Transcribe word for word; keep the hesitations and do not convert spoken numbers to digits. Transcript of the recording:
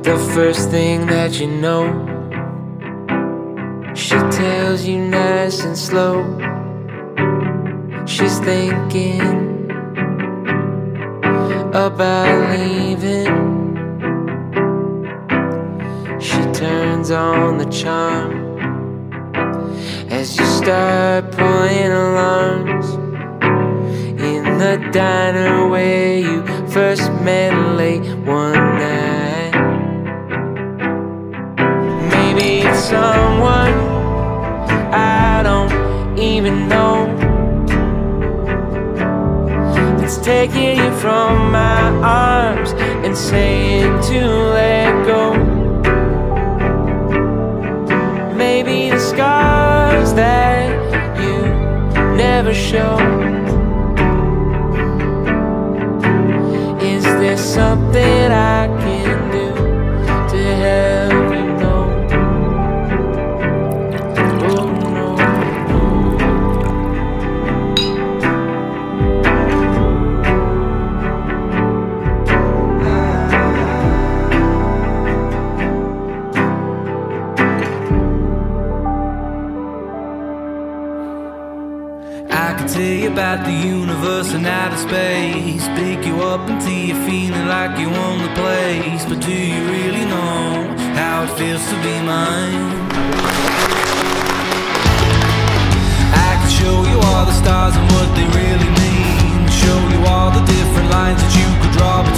the first thing that you know, she tells you nice and slow, she's thinking about leaving. She turns on the charm as you start pulling alarms in the diner where you first met late one night. Maybe it's someone I don't even know that's taking you from my arms and saying to let go. Maybe the scars that you never show. Is there something I can do to help you know? Oh no, I could tell you about the universe and outer space, pick you up until you're feeling like you own the place. But do you really know how it feels to be mine? I could show you all the stars and what they really mean, show you all the different lines that you could draw